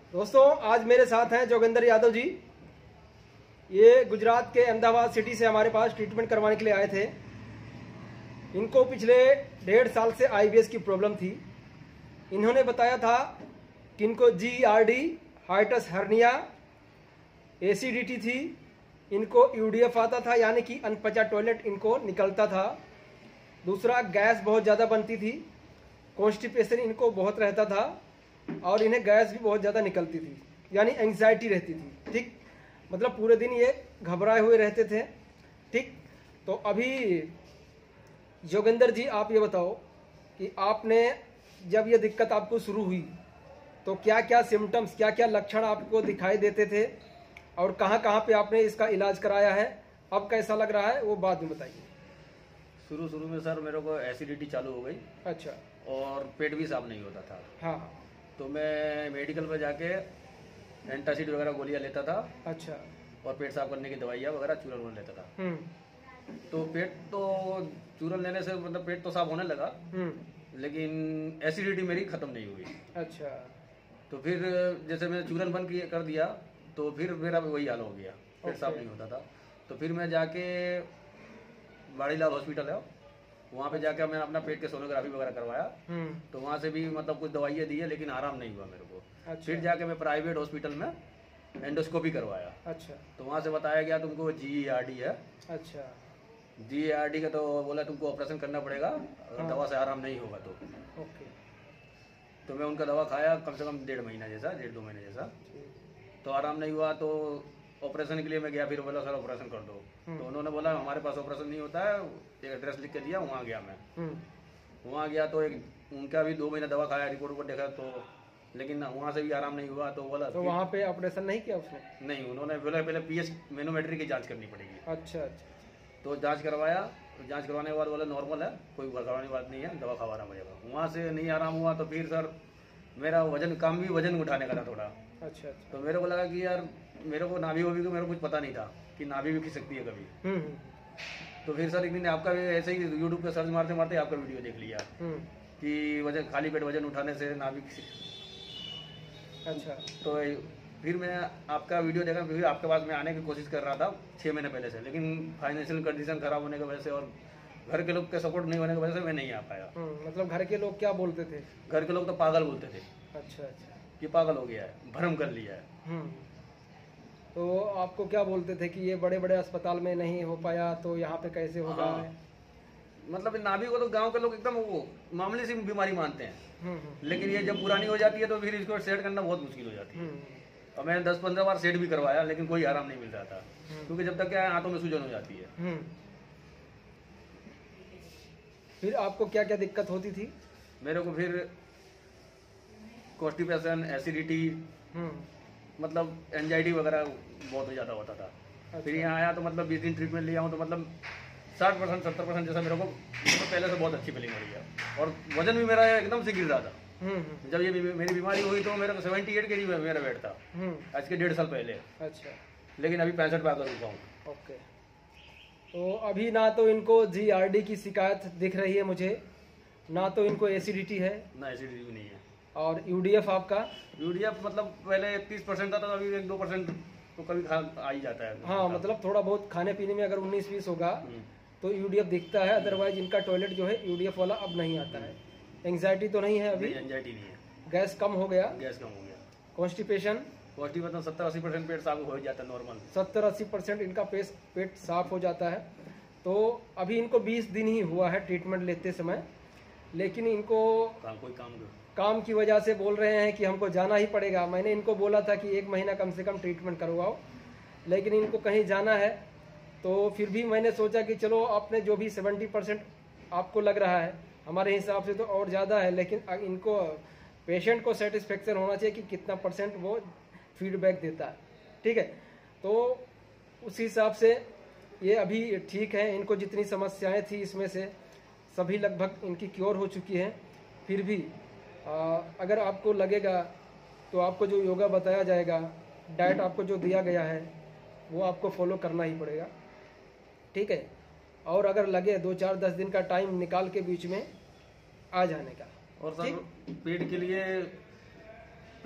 दोस्तों आज मेरे साथ हैं जोगिंदर यादव जी। ये गुजरात के अहमदाबाद सिटी से हमारे पास ट्रीटमेंट करवाने के लिए आए थे। इनको पिछले 1.5 साल से आईबीएस की प्रॉब्लम थी। इन्होंने बताया था कि इनको जीईआरडी, हाइटस हर्निया, एसिडिटी थी, इनको यूडीएफ आता था यानी कि अनपचा टॉयलेट इनको निकलता था। दूसरा, गैस बहुत ज़्यादा बनती थी, कॉन्स्टिपेशन इनको बहुत रहता था और इन्हें गैस भी बहुत ज़्यादा निकलती थी, यानी एंग्जाइटी रहती थी। ठीक, मतलब पूरे दिन ये घबराए हुए रहते थे। ठीक, तो अभी जोगिंदर जी आप ये बताओ कि आपने जब ये दिक्कत आपको शुरू हुई तो क्या क्या सिम्टम्स, क्या क्या लक्षण आपको दिखाई देते थे और कहाँ कहाँ पे आपने इसका इलाज कराया है, अब कैसा लग रहा है वो बाद में बताइए। शुरू में सर मेरे को एसिडिटी चालू हो गई। अच्छा। और पेट भी साफ नहीं होता था। हाँ। तो मैं मेडिकल पर जाके एंटासिड वगैरह गोलियां लेता था। अच्छा। और पेट साफ करने की दवाइयाँ वगैरह चूरन वूरन लेता था। तो पेट तो चूरन लेने से मतलब पेट तो साफ होने लगा, लेकिन एसिडिटी मेरी खत्म नहीं हुई। अच्छा। तो फिर जैसे मैंने चूरन बंद कर दिया तो फिर मेरा वही हाल हो गया, पेट साफ नहीं होता था। तो फिर मैं जाके बाड़ीलाल हॉस्पिटल है, वहाँ पे जाके मैंने अपना पेट के सोनोग्राफी वगैरह करवाया। तो वहाँ से भी मतलब कुछ दवाइयाँ दी है लेकिन आराम नहीं हुआ मेरे को। अच्छा। फिर जाके मैं प्राइवेट हॉस्पिटल में एंडोस्कोपी करवाया। अच्छा। तो वहाँ से बताया गया तुमको जीईआरडी है। अच्छा। जीईआरडी का तो बोला तुमको ऑपरेशन करना पड़ेगा अगर दवा से आराम नहीं होगा तो। ओके। तो मैं उनका दवा खाया कम से कम 1.5 महीना जैसा, 1.5-2 महीने जैसा। तो आराम नहीं हुआ तो ऑपरेशन के लिए मैं गया। फिर बोला सर ऑपरेशन कर दो। तो उन्होंने बोला हमारे पास ऑपरेशन नहीं होता है। एक एड्रेस लिख के दिया, वहाँ गया मैं। वहाँ गया तो एक उनका भी 2 महीना दवा खाया, रिपोर्ट देखा तो, लेकिन वहाँ से भी आराम नहीं हुआ। तो बोला तो वहाँ पे ऑपरेशन नहीं किया उसने? नहीं, उन्होंने बोला पहले पीएच मैनोमेट्री की जाँच करनी पड़ेगी। अच्छा अच्छा। तो जाँच करवाया, जाँच करवाने के बाद बोला नॉर्मल है, कोई घबराने की बात नहीं है, दवा खावा आराम हो जाएगा। वहाँ से नहीं आराम हुआ तो फिर सर मेरा वजन उठाने का था थोड़ा। अच्छा। तो मेरे को लगा कि यार मेरे को नाभि वाभी को मेरे को कुछ पता नहीं था कि नाभि भी खिंच सकती है कभी। तो फिर सर एक दिन आपका ऐसे ही यूट्यूब पे सर्च मारते मारते आपका वीडियो देख लिया कि वजन खाली पेट वजन उठाने से नाभि। अच्छा। तो फिर मैं आपका वीडियो देखा, फिर आपके पास मैं आने की कोशिश कर रहा था 6 महीने पहले से, लेकिन फाइनेंशियल कंडीशन खराब होने की वजह से और घर के लोग के सपोर्ट नहीं होने की वजह से मैं नहीं आ पाया। मतलब घर के लोग क्या बोलते थे? घर के लोग तो पागल बोलते थे। अच्छा अच्छा। कि पागल हो गया है, भ्रम कर लिया है। तो आपको क्या बोलते थे कि ये बड़े बड़े अस्पताल में नहीं हो पाया तो यहाँ पे कैसे होगा? हाँ। मतलब नाभि को तो गांव के लोग एकदम वो मामूली सी बीमारी मानते हैं, लेकिन ये जब पुरानी हो जाती है तो फिर इसको सेट करना बहुत मुश्किल हो जाती है। और मैंने 10-15 बार सेट भी करवाया लेकिन कोई आराम नहीं मिल रहा था, क्योंकि जब तक क्या हाथों में सूजन हो जाती है। फिर आपको क्या क्या दिक्कत होती थी? मेरे को फिर कॉन्स्टिपेशन, एसिडिटी, मतलब एंजाइटी वगैरह बहुत ज़्यादा होता था। अच्छा। फिर यहाँ आया तो मतलब 20 दिन ट्रीटमेंट लिया हूँ तो मतलब 60% 70% जैसा मेरे को पहले से बहुत अच्छी फीलिंग हो रही है। और वजन भी मेरा एकदम से गिर रहा था। जब ये मेरी बीमारी हुई तो मेरा 78 kg मेरा वेट था आज के 1.5 साल पहले। अच्छा। लेकिन अभी 65 पे आकर रुका हूँ। ओके। तो अभी ना तो इनको जीईआरडी की शिकायत दिख रही है मुझे, ना तो इनको एसिडिटी है, ना एसिडिटी भी नहीं है। और यूडीएफ आपका? यूडीएफ मतलब पहले 31% था तो अभी 1-2% तो कभी आ ही जाता है। हाँ, मतलब थोड़ा बहुत खाने पीने में अगर 19-20 होगा तो यूडीएफ दिखता है, अदरवाइज इनका टॉयलेट जो है यूडीएफ वाला अब नहीं आता है। एंग्जाइटी तो नहीं है अभी? एंग्जाइटी नहीं है। गैस कम हो गया? गैस कम हो गया। कॉन्स्टिपेशन? 70-80% पेट साफ हो जाता है नॉर्मल। 70-80% इनका पेट साफ हो जाता है। तो अभी इनको 20 दिन ही हुआ है ट्रीटमेंट लेते समय, लेकिन इनको कोई काम की वजह से बोल रहे हैं कि हमको जाना ही पड़ेगा। मैंने इनको बोला था कि 1 महीना कम से कम ट्रीटमेंट करवाओ, लेकिन इनको कहीं जाना है। तो फिर भी मैंने सोचा कि चलो आपने जो भी 70% आपको लग रहा है, हमारे हिसाब से तो और ज़्यादा है, लेकिन इनको पेशेंट को सेटिस्फेक्शन होना चाहिए कि कितना % वो फीडबैक देता है। ठीक है, तो उस हिसाब से ये अभी ठीक है। इनको जितनी समस्याएं थी इसमें से सभी लगभग इनकी क्योर हो चुकी हैं। फिर भी अगर आपको लगेगा तो आपको जो योगा बताया जाएगा, डाइट आपको जो दिया गया है वो आपको फॉलो करना ही पड़ेगा। ठीक है, और अगर लगे 2-4-10 दिन का टाइम निकाल के बीच में आ जाने का। और सर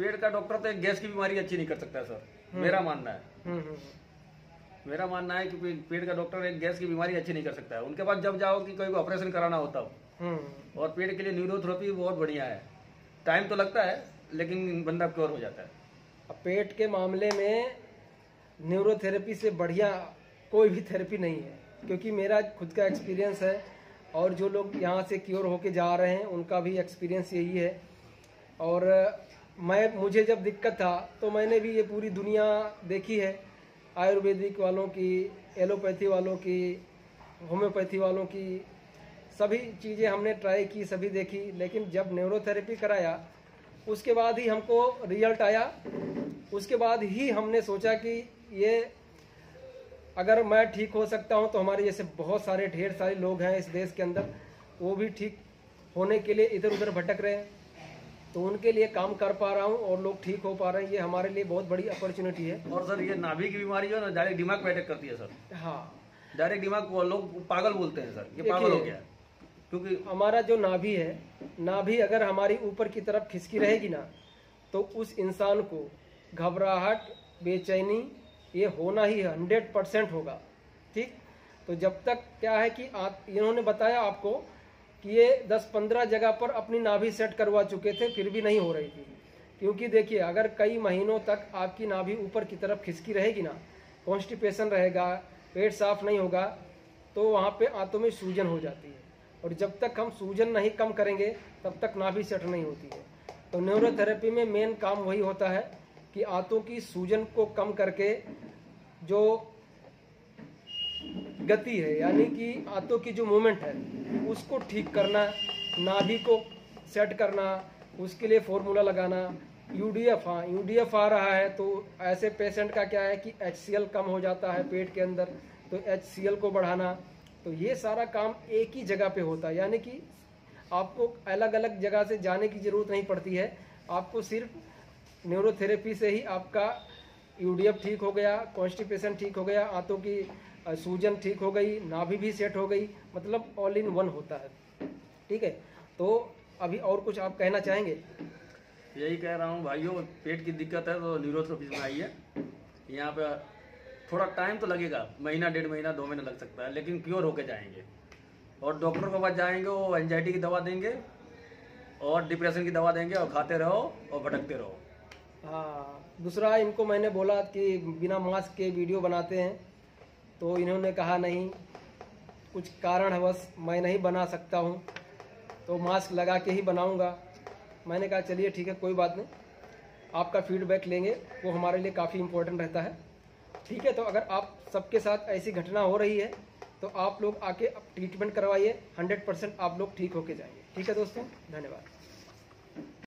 पेट का डॉक्टर तो एक गैस की बीमारी अच्छी नहीं कर सकता सर, मेरा मानना है। मेरा मानना है कि पेट का डॉक्टर एक गैस की बीमारी अच्छी नहीं कर सकता है। उनके पास जब जाओ कि कोई को ऑपरेशन कराना होता हो, और पेट के लिए न्यूरोथेरेपी बहुत बढ़िया है। टाइम तो लगता है लेकिन बंदा क्योर हो जाता है। अब पेट के मामले में न्यूरोथेरेपी से बढ़िया कोई भी थेरेपी नहीं है, क्योंकि मेरा खुद का एक्सपीरियंस है और जो लोग यहाँ से क्योर होके जा रहे हैं उनका भी एक्सपीरियंस यही है। और मुझे जब दिक्कत था तो मैंने भी ये पूरी दुनिया देखी है, आयुर्वेदिक वालों की, एलोपैथी वालों की, होम्योपैथी वालों की, सभी चीज़ें हमने ट्राई की, सभी देखी। लेकिन जब न्यूरोथेरेपी कराया उसके बाद ही हमको रिजल्ट आया। उसके बाद ही हमने सोचा कि ये अगर मैं ठीक हो सकता हूँ तो हमारे जैसे बहुत सारे ढेर सारे लोग हैं इस देश के अंदर, वो भी ठीक होने के लिए इधर उधर भटक रहे हैं, तो उनके लिए काम कर पा रहा हूँ और लोग ठीक हो पा रहे हैं। ये हमारे लिए बहुत बड़ी अपॉर्चुनिटी है। और सर ये नाभि की बीमारी जो है ना, डायरेक्ट दिमाग पे अटैक करती है सर। हाँ, डायरेक्ट दिमाग को लोग पागल बोलते हैं सर, ये पागल हो गया है। क्योंकि हमारा जो नाभि है, नाभि अगर हमारी ऊपर की तरफ खिसकी रहेगी ना तो उस इंसान को घबराहट, बेचैनी ये होना ही 100% होगा। ठीक, तो जब तक क्या है कि इन्होंने बताया आपको कि ये 10-15 जगह पर अपनी नाभि सेट करवा चुके थे, फिर भी नहीं हो रही थी। क्योंकि देखिए, अगर कई महीनों तक आपकी नाभि ऊपर की तरफ खिसकी रहेगी ना, कॉन्स्टिपेशन रहेगा, पेट साफ नहीं होगा, तो वहाँ पे आंतों में सूजन हो जाती है। और जब तक हम सूजन नहीं कम करेंगे तब तक नाभि सेट नहीं होती है। तो न्यूरोथेरेपी में मेन काम वही होता है कि आंतों की सूजन को कम करके जो गति है, यानी कि आंतों की जो मूवमेंट है उसको ठीक करना, नाभि को सेट करना, उसके लिए फॉर्मूला लगाना। यूडीएफ, हाँ यूडीएफ आ रहा है तो ऐसे पेशेंट का क्या है कि HCl कम हो जाता है पेट के अंदर, तो HCl को बढ़ाना। तो ये सारा काम एक ही जगह पे होता है, यानी कि आपको अलग अलग जगह से जाने की ज़रूरत नहीं पड़ती है। आपको सिर्फ न्यूरोथेरेपी से ही आपका यूडीएफ ठीक हो गया, कॉन्स्टिपेशन ठीक हो गया, आंतों की सूजन ठीक हो गई, नाभि भी सेट हो गई, मतलब ऑल इन वन होता है। ठीक है, तो अभी और कुछ आप कहना चाहेंगे? यही कह रहा हूँ भाइयों, पेट की दिक्कत है तो न्यूरोथेरेपी में आइए। यहाँ पे थोड़ा टाइम तो लगेगा, महीना, 1.5 महीना, 2 महीने लग सकता है, लेकिन क्योर होके जाएंगे। और डॉक्टर के पास जाएंगे, वो एंजाइटी की दवा देंगे और डिप्रेशन की दवा देंगे, और खाते रहो और भटकते रहो। हाँ, दूसरा इनको मैंने बोला कि बिना मास्क के वीडियो बनाते हैं, तो इन्होंने कहा नहीं, कुछ कारणवश मैं नहीं बना सकता हूँ, तो मास्क लगा के ही बनाऊँगा। मैंने कहा चलिए ठीक है, कोई बात नहीं, आपका फीडबैक लेंगे, वो हमारे लिए काफ़ी इम्पोर्टेंट रहता है। ठीक है, तो अगर आप सबके साथ ऐसी घटना हो रही है तो आप लोग आके ट्रीटमेंट करवाइए, 100% आप लोग ठीक होके जाएंगे। ठीक है दोस्तों, धन्यवाद।